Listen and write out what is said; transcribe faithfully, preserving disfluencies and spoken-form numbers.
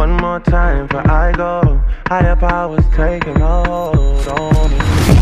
One more time before I go. Higher powers taking a hold on me.